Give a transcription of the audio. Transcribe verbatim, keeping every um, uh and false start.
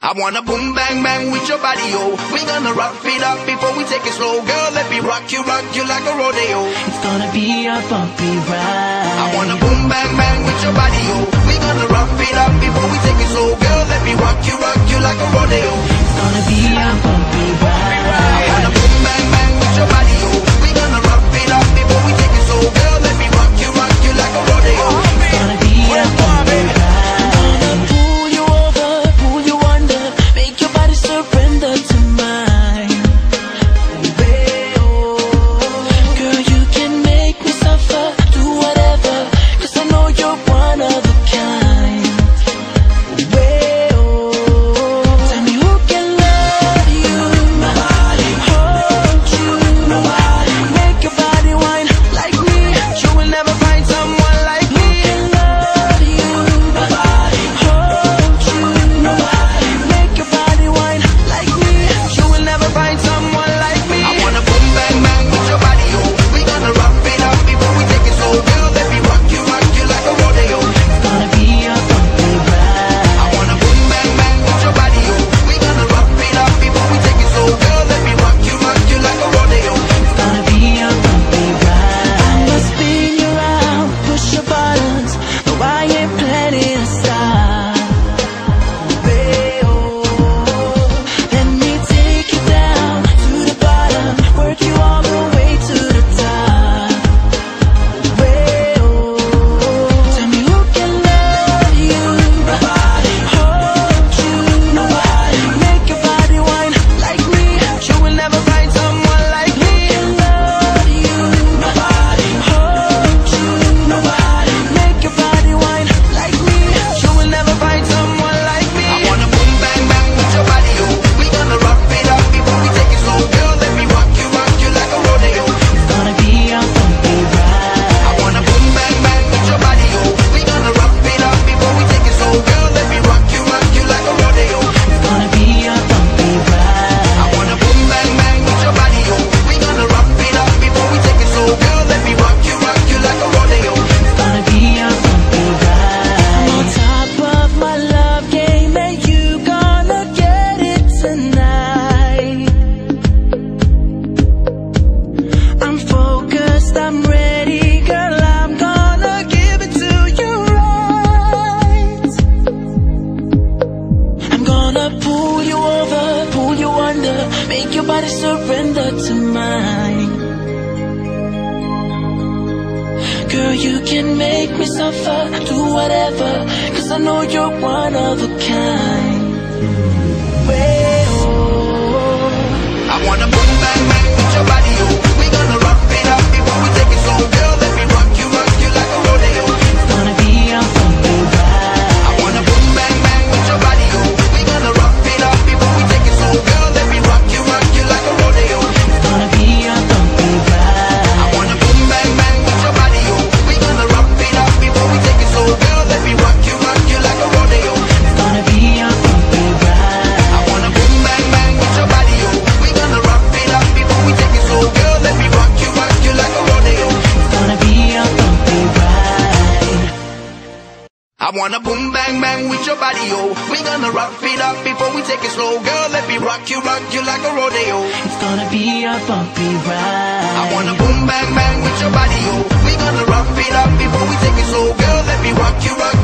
I wanna boom bang bang with your body, yo. We gonna rock it up before we take it slow. Girl, let me rock you, rock you like a rodeo. It's gonna be a bumpy ride. I wanna boom bang bang with your body, yo. We gonna rock it up before we take it slow. Girl, let me rock you, rock you like a rodeo. It's gonna be a bumpy ride. I wanna boom bang bang with your body, yo. We gonna rock it up before we take it slow. Girl, let me rock you, rock you like a rodeo. It's gonna be a bumpy ride. I'm gonna pull you over, pull you under, make your body surrender to mine. Baby, oh, girl, you can make me suffer, do whatever, 'cause I know you're one of a kind. Baby, oh, tell me who can love you, nobody, hold you, nobody, make your body whine like me. You will never find someone like me. Who can love you, nobody, hold you, nobody, make your body whine like me. You will never find someone like me. I wanna boom bang bang with your body, yo. We gonna rock it up before we take it slow. Girl, let me rock you, rock you like a rodeo. It's gonna be a bumpy ride. I wanna boom bang bang with your body, yo. We gonna rock it up before we take it slow. Girl, let me rock you, rock you like a rodeo. It's gonna be a bumpy ride. I'ma spin you around, push your buttons. No, I ain't planning to stop. Babe, oh, let me take you down to the bottom, work you all the way to the top. Babe, oh, tell me who can love you, nobody, hold you, nobody, make your body whine like me. You will never find someone like me. Who can love you, nobody, hold you, nobody, make your body whine like me. You will never find someone like me. I wanna boom bang bang with your body, yo. We gonna rock it up before we take it slow. Girl, let me rock you, rock you like a rodeo. It's gonna be a bumpy ride. I wanna boom bang bang with your body, yo. We gonna rock it up before we take it slow. Girl, let me rock you, rock you like a rodeo. It's gonna be a bumpy ride. I wanna boom bang bang with your body, yo. We gonna rock it up before we take it slow. Girl, let me rock you, rock you like a rodeo. It's gonna be a bumpy ride. I'm on top of my love game, and you gonna get it tonight. I'm focused, I'm ready, girl, I'm gonna give it to you right. I'm gonna pull you over, pull you under, make your body surrender to mine. Girl, you can make me suffer, do whatever, 'cause I know you're one of a kind. Way, oh, I wanna boom bang bang with your body, yo. We gonna rock it up before we take it slow. Girl, let me rock you, rock you like a rodeo. it's gonna be a bumpy ride. I wanna boom bang bang with your body, yo. We gonna rock it up before we take it slow. Girl, let me rock you, rock you like a rodeo. It's gonna be a bumpy ride. I wanna boom bang bang with your body, yo. We gonna rock it up before we take it slow. Girl, let me rock you, rock you like a rodeo. It's gonna be a bumpy ride. I wanna boom bang bang with your body, yo. We gonna rock it up before we take it slow. Girl, let me rock you, rock you like a rodeo. It's gonna be a bumpy ride. I wanna boom bang bang with your body, yo. We gonna rock it up before we take it slow. Girl, let me rock you, rock you like a rodeo. It's gonna be a bumpy ride. I wanna boom bang bang with your body, yo. We gonna rock it up before we take it slow. Girl, let me rock you, rock